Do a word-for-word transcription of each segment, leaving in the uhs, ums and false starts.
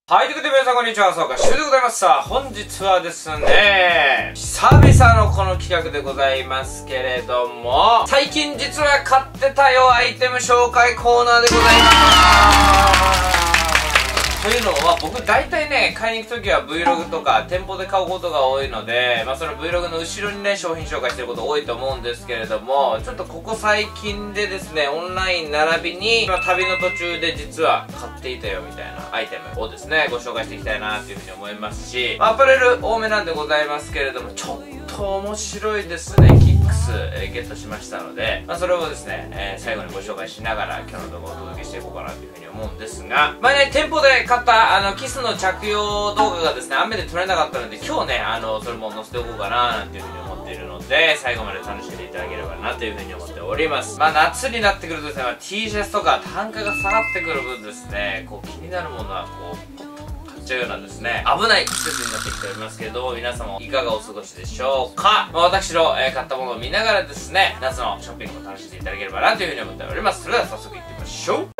はい、ということで皆さんこんにちは、そうか、しゅうでございます。さあ、本日はですね、久々のこの企画でございますけれども、最近実は買ってたよアイテム紹介コーナーでございます。というのは、僕大体ね、買いに行くときは Vlog とか店舗で買うことが多いので、まあその Vlog の後ろにね、商品紹介してること多いと思うんですけれども、ちょっとここ最近でですね、オンライン並びに、まあ、旅の途中で実は買っていたよみたいなアイテムをですね、ご紹介していきたいなっていうふうに思いますし、まあ、アパレル多めなんでございますけれども、ちょっと面白いですね、キックス、えー、ゲットしましたので、まあそれをですね、えー、最後にご紹介しながら今日の動画をお届けしていこうかなというふうに思うんですが、まあね、店舗で買ったあのキスの着用動画がですね、雨で撮れなかったので、今日ね、あのそれも載せておこうかななんていうふうに思っているので、最後まで楽しんでいただければなというふうに思っております。まあ夏になってくるとですね、まあ、T シャツとか単価が下がってくる分ですね、こう気になるものはこうポッと買っちゃうようなですね、危ない季節になってきておりますけど、皆様いかがお過ごしでしょうか。まあ、私の、えー、買ったものを見ながらですね、夏のショッピングを楽しんでいただければなというふうに思っております。それでは早速いってみましょう。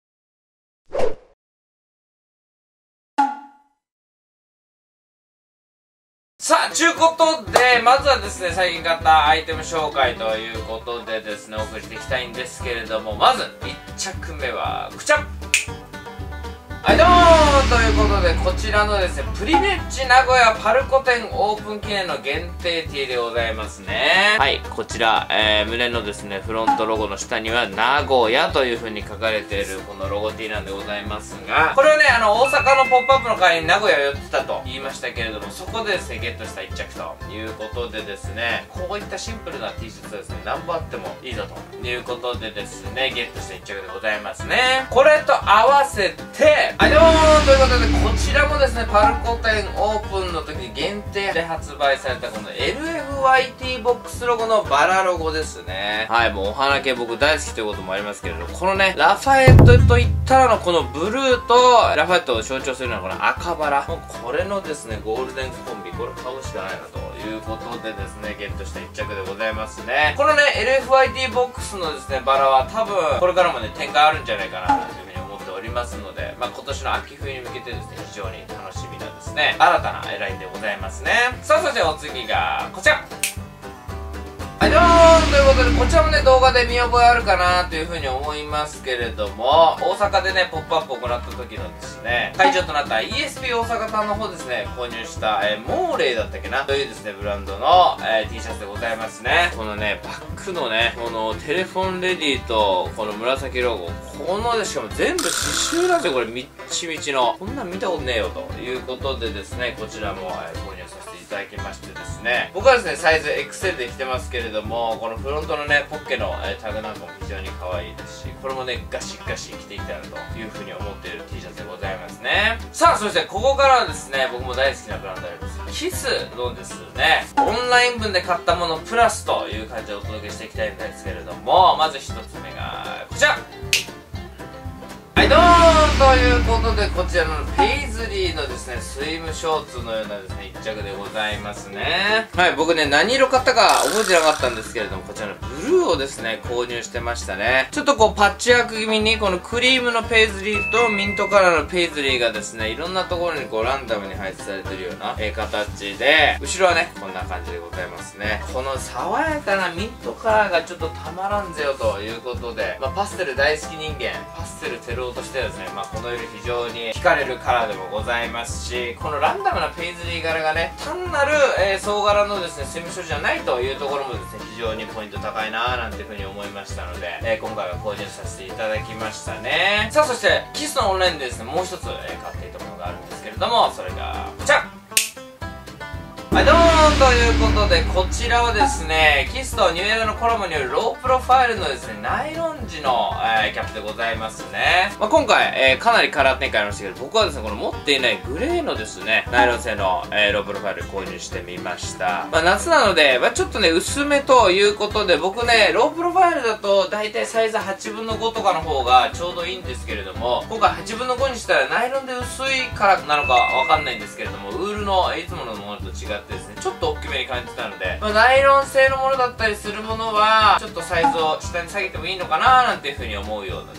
さあ、ちゅうことで、まずはですね、最近買ったアイテム紹介ということでですね、お送りしていきたいんですけれども、まず、いっ着目は、こちら！はい、どうもということで、こちらのですね、プリベッジ名古屋パルコ店オープン記念の限定 T でございますね。はい、こちら、えー、胸のですね、フロントロゴの下には、名古屋という風に書かれているこのロゴ T なんでございますが、これはね、あの、大阪のポップアップの会に名古屋寄ってたと言いましたけれども、そこでですね、ゲットしたいっ着ということでですね、こういったシンプルな T シャツはですね、何本あってもいいぞということでですね、ゲットしたいっ着でございますね。これと合わせて、はい、どうもーということで、こちらもですね、パルコ店オープンの時に限定で発売されたこの エルエフワイティー ボックスロゴのバラロゴですね。はい、もうお花系僕大好きということもありますけれど、このね、ラファエットといったらのこのブルーとラファエットを象徴するようなこの赤バラ。もうこれのですね、ゴールデンコンビ、これ買うしかないなということでですね、ゲットしたいっ着でございますね。このね、エルエフワイティー ボックスのですね、バラは多分、これからもね、展開あるんじゃないかなというふうに思っておりますので、まあ、今年の秋冬に向けてですね、非常に楽しみなですね、新たなラインでございますね。さあ、そしてお次がこちら。はい、どうもということで、こちらもね、動画で見覚えあるかなというふうに思いますけれども、大阪でね、ポップアップを行った時のですね、会場となった イーエスピー 大阪さんの方ですね、購入した、えー、モーレイだったっけなというですね、ブランドの、えー、T シャツでございますね。このね、バックのね、このテレフォンレディと、この紫ロゴ、このね、しかも全部刺繍なんですよ、これ、みっちみちの。こんなん見たことねえよ、ということでですね、こちらも、えー、購入させていただきましてですね、僕はですね、サイズ エックスエル で着てますけれども、このフロントのね、ポッケの、えー、タグなんかも非常に可愛いですし、これもね、ガシガシ着ていきたいなというふうに思っている T シャツでございますね。さあ、そしてここからはですね、僕も大好きなブランドであります、キスのですね、オンライン分で買ったものプラスという感じでお届けしていきたいんですけれども、まず一つ目が、こちら！はい、どうもということで、こちらのペイズリーのですね、スイムショーツのようなですね、一着でございますね。はい、僕ね、何色買ったか覚えてなかったんですけれども、こちらのブルーをですね、購入してましたね。ちょっとこう、パッチワーク気味に、このクリームのペイズリーとミントカラーのペイズリーがですね、いろんなところにこう、ランダムに配置されてるような、えー、形で、後ろはね、こんな感じでございますね。この爽やかなミントカラーがちょっとたまらんぜよということで、まあ、パステル大好き人間、パステルテロとしてはですね、まあ、この色非常に惹かれるカラーでもございますし、このランダムなペイズリー柄がね、単なる、えー、総柄のですね、スイムショーじゃないというところもですね、非常にポイント高いなーなんていうふうに思いましたので、えー、今回は購入させていただきましたね。さあ、そしてキスのオンラインでですね、もう一つ、えー、買っていたものがあるんですけれども、それがこちら！はい、どうもということで、こちらはですね、キスとニューエラのコラボによるロープロファイルのですね、ナイロン地の、えー、キャップでございますね。まあ、今回、えー、かなりカラー展開ありましたけど、僕はですね、この持っていないグレーのですね、ナイロン製の、えー、ロープロファイル購入してみました。まあ、夏なので、まあ、ちょっとね、薄めということで、僕ね、ロープロファイルだと、だいたいサイズはちぶんのごとかの方がちょうどいいんですけれども、今回はちぶんのごにしたらナイロンで薄いからなのかわかんないんですけれども、ウールのいつものものと違ってですね、ちょっと大きめに感じたので、まあ、ナイロン製のものだったりするものはちょっとサイズを下に下げてもいいのかななんていうふうに思うようなですね、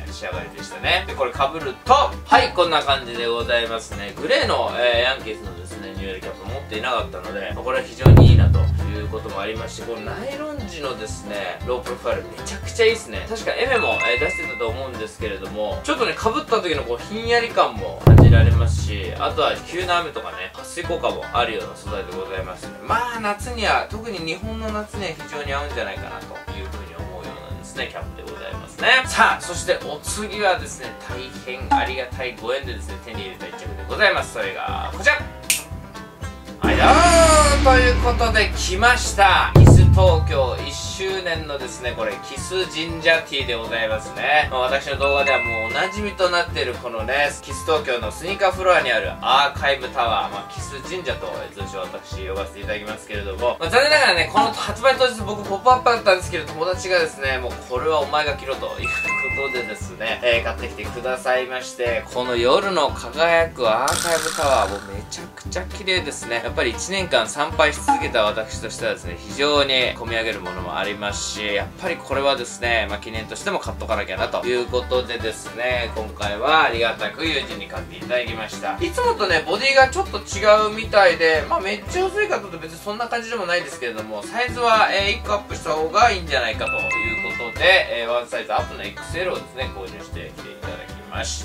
った仕上がりでしたね。でこれかぶると、はいこんな感じでございますね。グレーの、えー、ヤンキースのですねニューエルキャップ持っていなかったので、これは非常にいいなということもありまして、このナイロン地のですねロープロファイルめちゃくちゃいいですね。確かエメも、えー、出してたと思うんですけれども、ちょっとねかぶった時のこうひんやり感も感じられますし、あとは急な雨とかね撥水効果もあるような素材でございますね。まあ夏には、特に日本の夏には非常に合うんじゃないかなというふうに思うようなですねキャップでございますね。さあそしてお次はですね大変ありがたいご縁でですね手に入れた一着でございます。それがこちら、はいどうもということで来ました、キス東京いっしゅうねんのですねこれキス神社ティーでございますね。まあ、私の動画ではもうおなじみとなっているこのねキス東京のスニーカーフロアにあるアーカイブタワー、まあ、キス神社と通称私呼ばせていただきますけれども、まあ、残念ながらねこの発売当日僕ポップアップだったんですけど、友達がですねもうこれはお前が着ろということでですね、えー、買ってきてくださいまして、この夜の輝くアーカイブタワーもめちゃくちゃ綺麗ですね。やっぱりいちねんかん参拝し続けた私としてはですね非常に込み上げるものもありますし、やっぱりこれはですね、まあ、記念としても買っとかなきゃなということでですね、今回はありがたく友人に買っていただきました。いつもとねボディがちょっと違うみたいで、まあめっちゃ薄いかというと別にそんな感じでもないですけれども、サイズは、えー、いっこアップした方がいいんじゃないかということで、えー、ワンサイズアップの エックスエル をですね購入してきていただきました。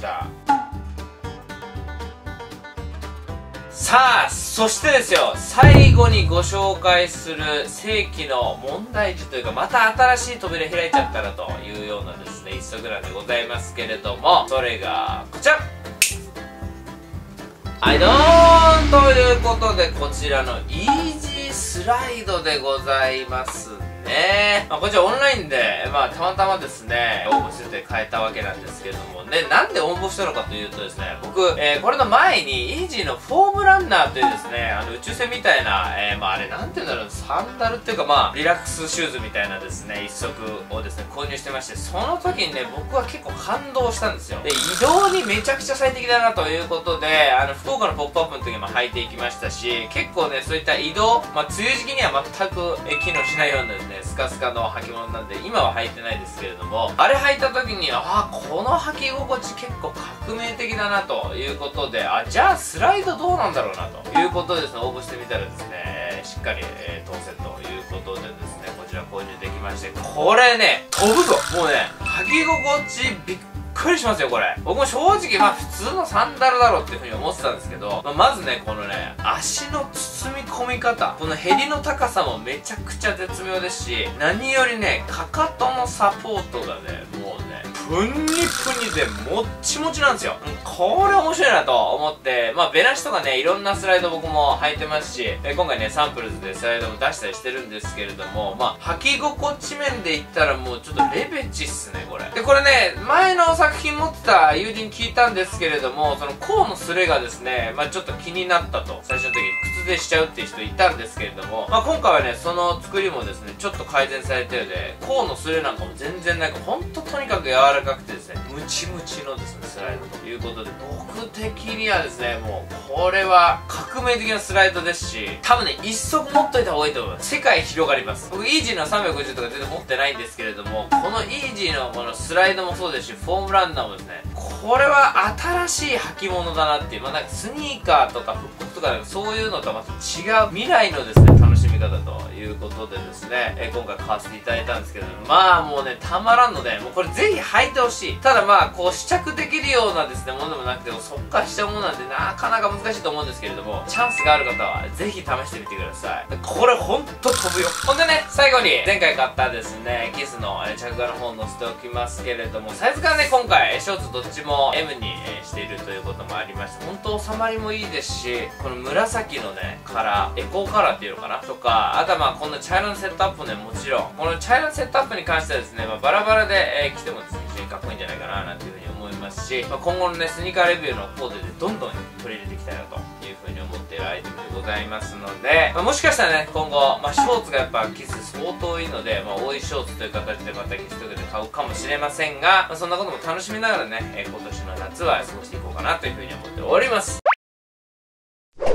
さあそしてですよ、最後にご紹介する世紀の問題児というか、また新しい扉開いちゃったらというようなですね一足なんでございますけれども、それがこちら、はいどーんということで、こちらのイージースライドでございますね。まあ、こちらオンラインで、まあ、たまたまですね応募してて買えたわけなんですけれどもね、なんで応募したのかというとですね、僕、えー、これの前にイージーのフォームランナーというですねあの宇宙船みたいな、えー、まああれなんていうんだろう、サンダルっていうかまあリラックスシューズみたいなですね一足をですね購入してまして、その時にね僕は結構感動したんですよ。で移動にめちゃくちゃ最適だなということで、あの福岡のポップアップの時も履いていきましたし、結構ねそういった移動、まあ梅雨時期には全く、えー、機能しないようなですねスカスカの履物なんで今は履いてないですけれども、あれ履いた時にああこの履き心地結構革命的だなということで、あじゃあスライドどうなんだろうなということでですね応募してみたらですねしっかり、えー、当選ということでですねこちら購入できまして、これね飛ぶぞ、もうね履き心地びっくりしますよこれ。僕も正直まあ普通のサンダルだろうっていうふうに思ってたんですけど、まあ、まずねこのね足の包み込み方、このヘリの高さもめちゃくちゃ絶妙ですし、何よりねかかとのサポートがねもうねプンニプニでもっちもちなんですよ。これ面白いなと思って、まあベラシとかねいろんなスライド僕も履いてますし、え今回ねサンプルズでスライドも出したりしてるんですけれども、まあ履き心地面で言ったらもうちょっとレベチっすねこれ。でこれね前の作品持ってた友人に聞いたんですけれども、その甲のスレがですねまあちょっと気になったと、最初の時靴でしちゃうっていう人いたんですけれども、まあ今回はねその作りもですねちょっと改善されてるので、甲のスレなんかも全然なんかほんととにかく柔らかくてですねムチムチのですねスライドということで、僕的にはですねもうこれは革命的なスライドですし、多分ね一足持っといた方がいいと思います。世界広がります。僕イージーのさんびゃくごじゅうとか全然持ってないんですけれども、このイージーのこのスライドもそうですしフォームランナーもですね、これは新しい履物だなっていう、まあなんかスニーカーとか復刻とかそういうのとはまた違う未来のですね楽しみ方ということでですね、えー、今回買わせていただいたんですけど、まあもうねたまらんので、もうこれぜひ履いてほしい。ただまあこう試着できるようなですねものでもなくて速乾しちゃうものなんでなかなか難しいと思うんですけれども、チャンスがある方はぜひ試してみてください。これほんと飛ぶよ。ほんでね最後に前回買ったですねキスの着画の方載せておきますけれども、サイズがね今回ショーツどっちも エム にしているということもありまして、本当収まりもいいですし、この紫のねカラーエコーカラーっていうのかなとか、あとはまあこの茶色のセットアップね、もちろんこの茶色のセットアップに関してはですね、まあ、バラバラで、えー、着てもですね非常にかっこいいんじゃないかななんていうふうに思いますし、まあ、今後のねスニーカーレビューのコーデでどんどん取り入れていきたいなというふうに思っているアイテムでございますので、まあ、もしかしたらね今後、まあ、ショーツがやっぱキス相当いいので、まあ、多いショーツという形でまたキストグで買うかもしれませんが、まあ、そんなことも楽しみながらね、えー、今年の夏は過ごしていこうかなというふうに思っております。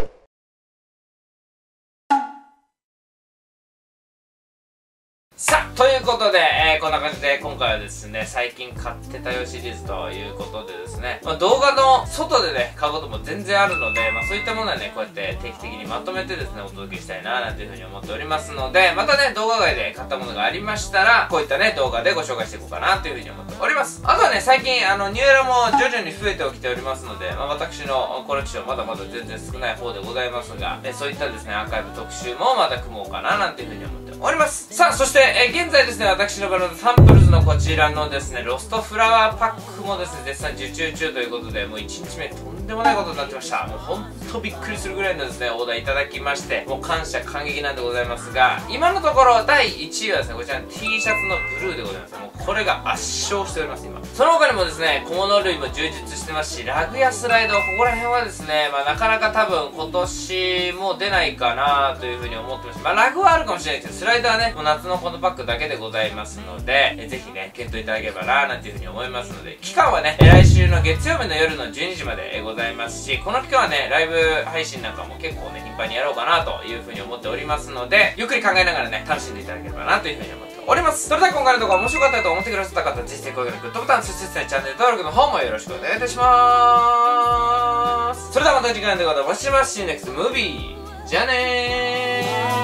さあということで、えー、こんな感じで今回はですね、最近買ってたよシリーズということでですね、まあ、動画の外でね、買うことも全然あるので、まあそういったものはね、こうやって定期的にまとめてですね、お届けしたいななんていうふうに思っておりますので、またね、動画外で買ったものがありましたら、こういったね、動画でご紹介していこうかなというふうに思っております。あとはね、最近、あの、ニューエラも徐々に増えてきておりますので、まあ私のコレクションまだまだ全然少ない方でございますが、えそういったですね、アーカイブ特集もまた組もうかななんていうふうに思っております。さあ、そして、え現在ですね、私のバナナサンプルズのこちらのですね、ロストフラワーパックもですね、絶賛受注中ということで、もういちにちめとんでもないことになってました。もうほんとびっくりするぐらいのですね、オーダーいただきまして、もう感謝感激なんでございますが、今のところだいいちいはですね、こちらの T シャツのブルーでございます。もうこれが圧勝しております、今。その他にもですね、小物類も充実してますし、ラグやスライド、ここら辺はですね、まあなかなか多分今年も出ないかなというふうに思ってました。まあラグはあるかもしれないですけど、スライドはね、もう夏のこのパックだけでございますので、えぜひね、検討いただければななんていうふうに思いますので、期間はね、来週の月曜日の夜のじゅうにじまでございますし、この期間はね、ライブ配信なんかも結構ね、頻繁にやろうかなというふうに思っておりますので、ゆっくり考えながらね、楽しんでいただければなというふうに思っております。それでは今回の動画面白かったと思ってくださった方、ぜひ高評価のグッドボタン、そしてですね、チャンネル登録の方もよろしくお願いいたします。それではまた次回の動画でお会いしましょう。ネクストムービー。じゃあねー。